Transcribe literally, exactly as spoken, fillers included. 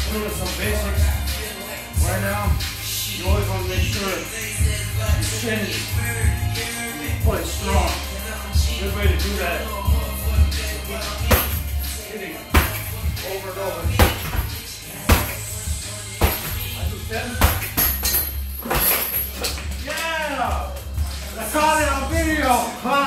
doing some basics right now. You always want to make sure your chin is put strong. Good way to do that. Hitting over and over. I do ten. Yeah! I caught it on video.